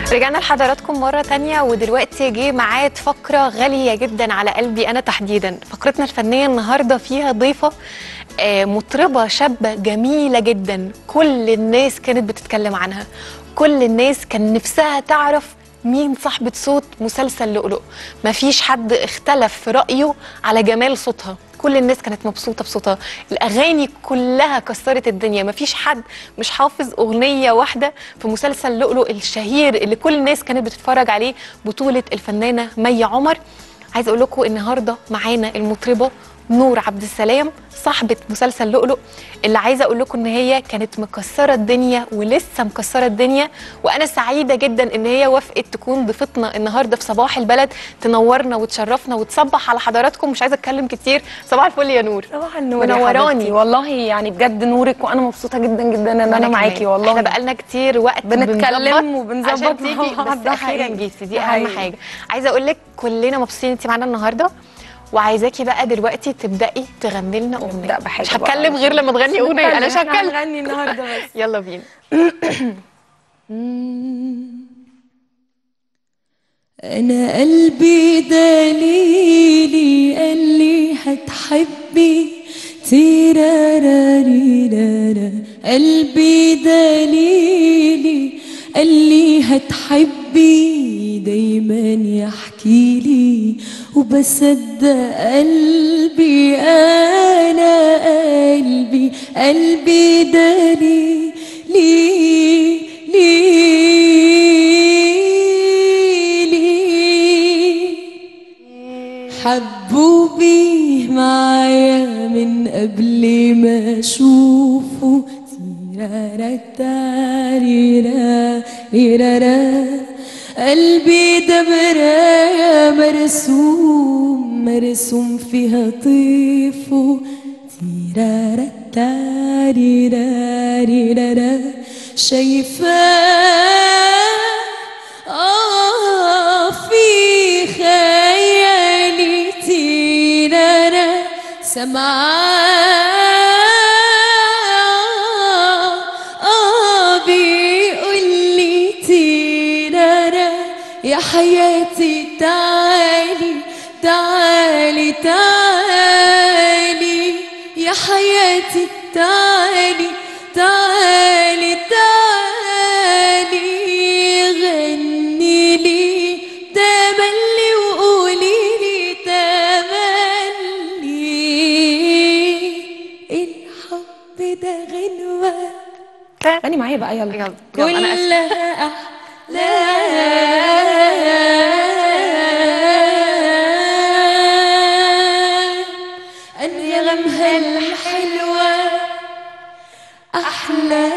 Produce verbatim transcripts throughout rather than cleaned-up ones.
رجعنا لحضراتكم مرة تانية، ودلوقتي جه ميعاد فقرة غالية جدا على قلبي أنا تحديدا. فقرتنا الفنية النهاردة فيها ضيفة آه مطربة شابة جميلة جدا، كل الناس كانت بتتكلم عنها، كل الناس كان نفسها تعرف مين صاحبة صوت مسلسل لؤلؤ. مفيش حد اختلف في رأيه على جمال صوتها، كل الناس كانت مبسوطة بصوتها، الأغاني كلها كسرت الدنيا، مفيش حد مش حافظ أغنية واحدة في مسلسل لؤلؤ الشهير اللي كل الناس كانت بتتفرج عليه، بطولة الفنانة مي عمر. عايزة أقول لكم النهاردة معانا المطربة نور عبد السلام صاحبة مسلسل لؤلؤ، اللي عايزة أقول لكم إن هي كانت مكسرة الدنيا ولسه مكسرة الدنيا، وأنا سعيدة جدا إن هي وافقت تكون ضيفتنا النهاردة في صباح البلد، تنورنا وتشرفنا وتصبح على حضراتكم. مش عايزة أتكلم كتير. صباح الفل يا نور. صباح النور منوراني والله، يعني بجد نورك، وأنا مبسوطة جدا جدا إن أنا معاكي والله. احنا بقالنا كتير وقت بنتكلم وبنظبط عشان تيجي، بس أخيرا جيتي، دي أهم حاجة. عايزة أقول لك كلنا مبسوطين أنت معانا النهاردة، وعايزاكي بقى دلوقتي تبداي تغني لنا اغنيه. مش هتكلم غير لما تغني اغنيه، انا مش هتكلم، هنغني النهارده بس. يلا بينا. انا قلبي دليلي قال لي هتحبي تيراراريرارا، قلبي دليلي قال لي هتحبي دايما يحكي لي، وبصدق قلبي انا قلبي قلبي دليلي لي لي حبوبي معايا من قبل ما اشوفه، تيرارا تاريرا ريرارا، قلبي ده مراية مرسوم مرسوم فيها طيفه، تيرارا تاريرا ريرارا، شايفاه آه في خيالي تيرارا، سمعاه آه بيقول لي تيرارا يا حياتي تعالي تعالي تعالي، يا حياتي تعالي تعالي تعالي، غني لي تملي وقولي لي تملي، الحب ده غنوة. غني معايا بقى، يلا يلا كلها أحلام أنغامها الحلوة أحلى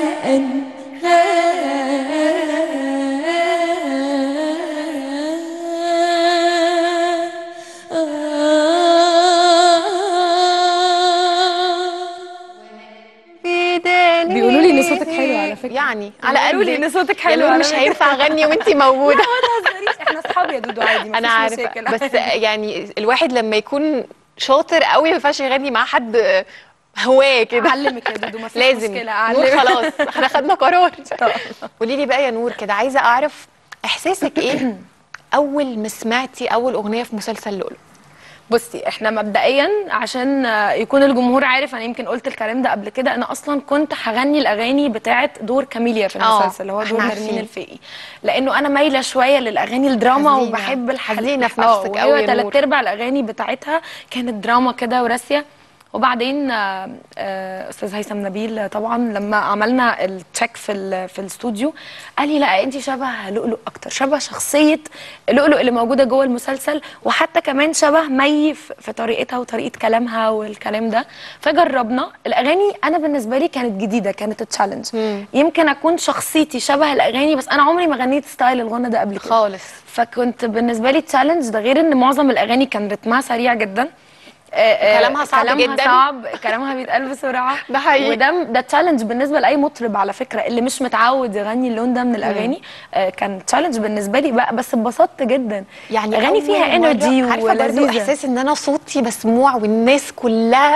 أنغام. بيقولوا لي ان صوتك حلو على فكره، يعني على قالوا لي ان صوتك حلو. يا مش هينفع اغني وانتي موجوده. لا ما تهزريش، احنا اصحاب يا دودو عادي، انا عارفه، بس يعني الواحد لما يكون شاطر قوي ما ينفعش يغني مع حد هواه كده. اعلمك يا دودو، ما فيش لازم مشكله نور، اعلمك. خلاص احنا خدنا قرار. قولي لي بقى يا نور كده، عايزه اعرف احساسك ايه اول ما سمعتي اول اغنيه في مسلسل لؤلؤ؟ بصي، احنا مبدئيا عشان يكون الجمهور عارف، انا يمكن قلت الكلام ده قبل كده، انا اصلا كنت هغني الاغاني بتاعه دور كاميليا في المسلسل اللي هو دور نرمين الفقي، لانه انا مايله شويه للاغاني الدراما حزينة. وبحب الحزينه حزينه في نفسك قوي. ثلاث ارباع الاغاني بتاعتها كانت دراما كده وراسيه. وبعدين استاذ هيثم نبيل طبعا لما عملنا التشيك في في الاستوديو قال لي لا انت شبه لؤلؤ اكتر، شبه شخصيه لؤلؤ اللي موجوده جوه المسلسل، وحتى كمان شبه مي في طريقتها وطريقه كلامها والكلام ده. فجربنا الاغاني، انا بالنسبه لي كانت جديده، كانت تشالنج. يمكن اكون شخصيتي شبه الاغاني، بس انا عمري ما غنيت ستايل الغنى ده قبل كده خالص، فكنت بالنسبه لي تشالنج. ده غير ان معظم الاغاني كان رتمها سريع جدا، كلامها صعب كلامها جدا، صعب، كلامها بيتقال بسرعه. ده حقيقي، وده ده تشالنج بالنسبه لاي مطرب على فكره، اللي مش متعود يغني اللون ده من الاغاني. آه كان تشالنج بالنسبه لي بقى، بس اتبسطت جدا. يعني اغاني فيها انرجي ولذيذه. عارفه برضه احساس ان انا صوتي مسموع والناس كلها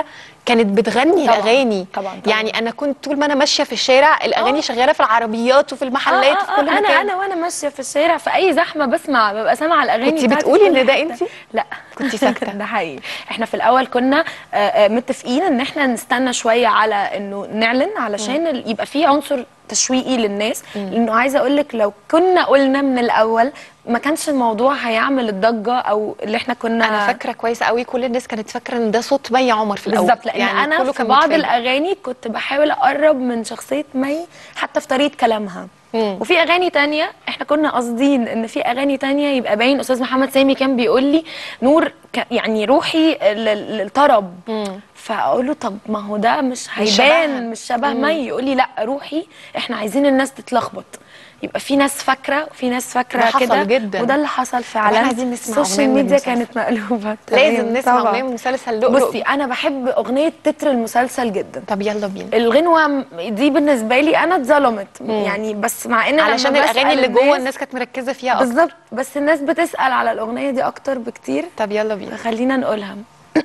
كانت بتغني طبعاً. الاغاني. طبعاً طبعاً. يعني انا كنت طول ما انا ماشيه في الشارع الاغاني آه. شغاله في العربيات وفي المحلات وفي كل انا مكان. انا وانا ماشيه في الشارع في اي زحمه بسمع، ببقى سامعه الاغاني كنتي بتاعتي بتقولي في كل ان ده حتة. انتي؟ لا كنتي ساكته؟ ده حقيقي. احنا في الاول كنا آه، آه، متفقين ان احنا نستنى شويه على انه نعلن علشان ال- يبقى في عنصر تشويقي للناس، لانه عايزه اقول لك لو كنا قلنا من الاول ما كانش الموضوع هيعمل الضجه او اللي احنا كنا. انا فاكره كويس قوي كل الناس كانت فاكره ان ده صوت مي عمر في الاول. بالظبط، لان يعني انا كله في كان بعض متفاجئ. الاغاني كنت بحاول اقرب من شخصيه مي حتى في طريقه كلامها. مم. وفي اغاني تانية احنا كنا قاصدين ان في اغاني تانية يبقى باين. استاذ محمد سامي كان بيقول لي نور ك- يعني روحي لل- للطرب. مم. فاقول له طب ما هو ده مش مش شبهها. هيبان، مش شبه مم. مي. يقول لي لا روحي، احنا عايزين الناس تتلخبط، يبقى في ناس فاكره وفي ناس ده فاكره حصل كده. جدا. وده اللي حصل احنا فعلا. عايزين نسمع السوشيال أغنية من ميديا المسلسل. كانت مقلوبه. لازم تمام، نسمع طبعاً. اغنيه من مسلسل لؤلؤ. بصي انا بحب اغنيه تتر المسلسل جدا. طب يلا بينا. الغنوه م- دي بالنسبه لي انا اتظلمت يعني، بس مع ان علشان لما الاغاني بسأل اللي جوه الناس- الناس كانت مركزه فيها اكتر. بالظبط، بس الناس بتسال على الاغنيه دي اكتر بكتير، طب يلا بينا. فخلينا نقولها.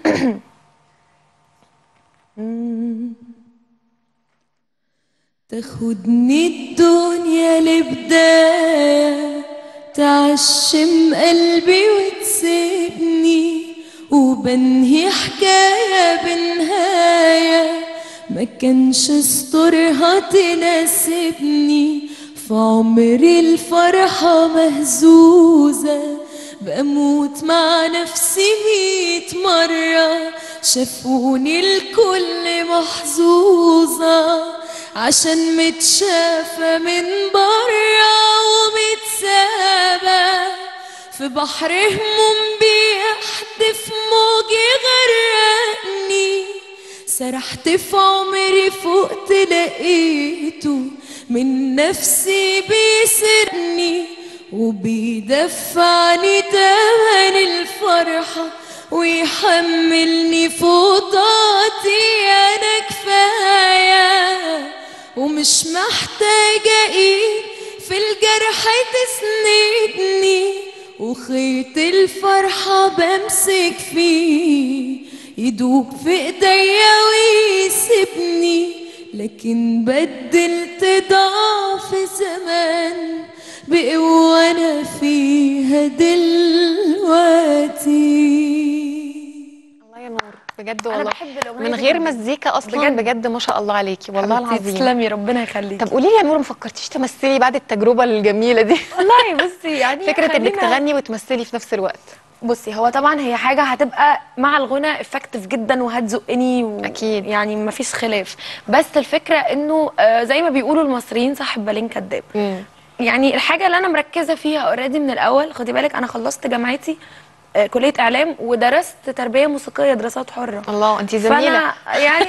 تاخدني الدنيا لبداية، تعشم قلبي وتسيبني، وبنهي حكاية بنهاية ما كانش سطورها تناسبني. في عمري الفرحة مهزوزة، بموت مع نفسي ميت مرة، شافوني الكل محظوظة عشان متشافة من برا ومتسابة في بحر هموم بيحدف موجي غرقني. سرحت في عمري فوقت لقيته من نفسي بيسرني، وبيدفعني تمن الفرحة ويحملني فوضاتي. أنا كفاية ومش محتاجة إيد في الجرح تسندني، وخيط الفرحة بمسك فيه يدوب في ايديا ويسيبني. لكن بدلت ضعف زمان بقوة أنا فيها دلوقتي. الله يا نور بجد انا والله. بحب الاغنيه من دي غير جداً. مزيكا اصلا بجد. بجد, ما شاء الله عليكي والله حبيبتي العظيم. تسلمي، ربنا يخليكي. طب قولي لي يا نور، ما فكرتيش تمثلي بعد التجربه الجميله دي؟ والله بصي يعني فكره انك خلينا- تغني وتمثلي في نفس الوقت. بصي هو طبعا هي حاجه هتبقى مع الغنى افكتيف جدا وهتزقني و... أكيد. يعني ما فيش خلاف، بس الفكره انه آه زي ما بيقولوا المصريين صاحب بالين كداب. مم. يعني الحاجه اللي انا مركزه فيها اوريدي من الاول، خدي بالك انا خلصت جامعتي آه كليه اعلام ودرست تربيه موسيقيه دراسات حره. الله، انت زميله. فانا يعني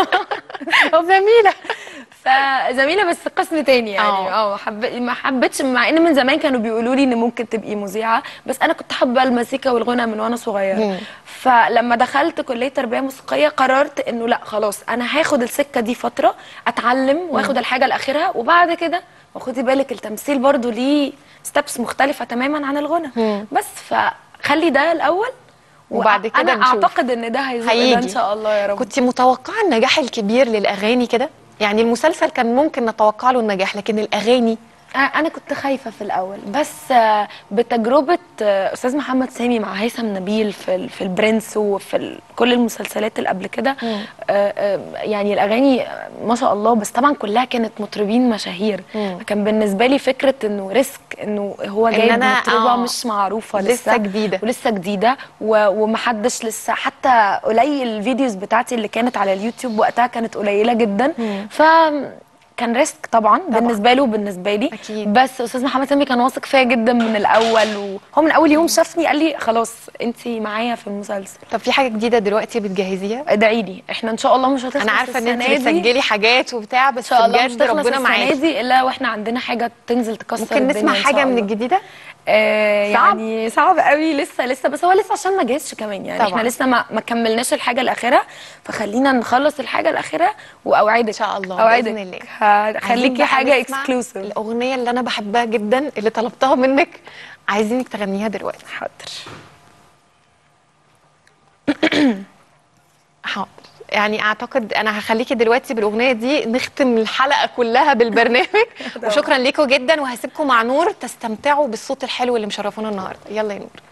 زميله. فزميله بس قسم تاني يعني. اه. اه حب... ما حبيتش، مع ان من زمان كانوا بيقولوا لي ان ممكن تبقي مذيعه، بس انا كنت حابه المزيكا والغنى من وانا صغيره. مم. فلما دخلت كليه تربيه موسيقيه قررت انه لا خلاص انا هاخد السكه دي فتره اتعلم واخد الحاجه لاخرها، وبعد كده وخدي بالك التمثيل برضو ليه ستبس مختلفه تماما عن الغنى. مم. بس فخلي ده الاول، وبعد كده انا نشوف. اعتقد ان ده هيزيد ده ان هيجي. شاء الله يا رب. كنت متوقعه النجاح الكبير للاغاني كده؟ يعني المسلسل كان ممكن نتوقع له النجاح، لكن الاغاني انا كنت خايفه في الاول، بس آه، بتجربه آه، استاذ محمد سامي مع هيثم نبيل في ال- في البرنس وفي ال- كل المسلسلات اللي قبل كده، آه، آه، يعني الاغاني آه، ما شاء الله، بس طبعا كلها كانت مطربين مشاهير. مم. كان بالنسبه لي فكره انه ريسك، انه هو إن جايب أنا- مطربه آه، مش معروفه لسه لسه جديدة. ولسه جديده و- ومحدش لسه، حتى قليل الفيديوز بتاعتي اللي كانت على اليوتيوب وقتها كانت قليله جدا. مم. ف كان ريسك طبعا, طبعا بالنسبه له وبالنسبه لي. أكيد. بس استاذ محمد سامي كان واثق فيا جدا من الاول، وهو من اول يوم شافني قال لي خلاص انت معايا في المسلسل. طب في حاجه جديده دلوقتي بتجهزيها؟ ادعي لي، احنا ان شاء الله مش هتخلص انا عارفه ان انت السنة دي. بتسجلي حاجات وبتاع، ان بس شاء الله مش بجد هتخلص ربنا السنه معاكي. دي الا واحنا عندنا حاجه تنزل تكسر ممكن الدنيا نسمع إن حاجه شاء من الله. الجديده؟ آه صعب؟ يعني صعب قوي لسه لسه بس هو لسه عشان ما جهزش كمان يعني. طبعاً. احنا لسه ما, ما كملناش الحاجه الاخيره، فخلينا نخلص الحاجه الاخيره واوعدك ان شاء الله اوعدك باذن الله. هخليكي بقى حاجه نسمع اكسكلوسيف. الاغنيه اللي انا بحبها جدا اللي طلبتها منك، عايزينك تغنيها دلوقتي. حاضر. حاضر. يعني اعتقد انا هخليكي دلوقتي بالاغنيه دي نختم الحلقه كلها بالبرنامج. وشكرا ليكم جدا، وهسيبكم مع نور تستمتعوا بالصوت الحلو اللي مشرفونا النهارده. يلا يا نور.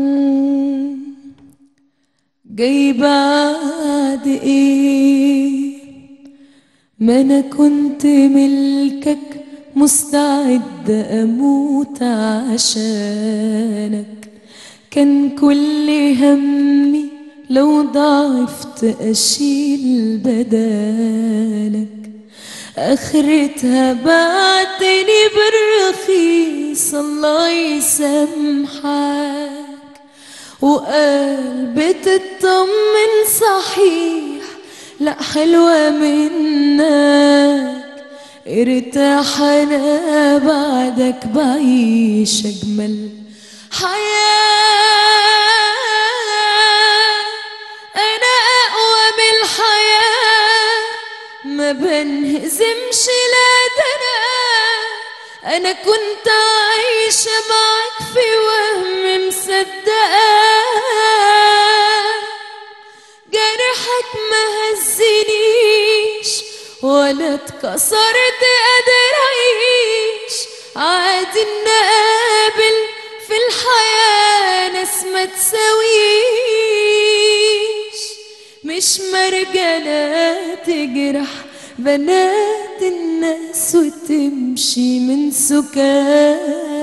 جاي بعد ايه؟ ما انا كنت ملكك، مستعد اموت عشانك. كان كل همي لو ضعفت اشيل بدالك. اخرتها بعتني بالرخيص، الله يسامحك. وقلبي تطمن صحيح، لا حلوة منك. ارتاح انا بعدك بعيش اجمل حياة. انا اقوى من الحياة، ما بنهزمش لا ده انا. انا كنت عايشة معاك في وهم مصدقة. جرحك ما هزنيش ولا اتكسرت، قادر اعيش عادي ان اقابل في الحياة ناس ما تساويش. مش مرجلة تجرح بنات الناس وتمشي من سكات.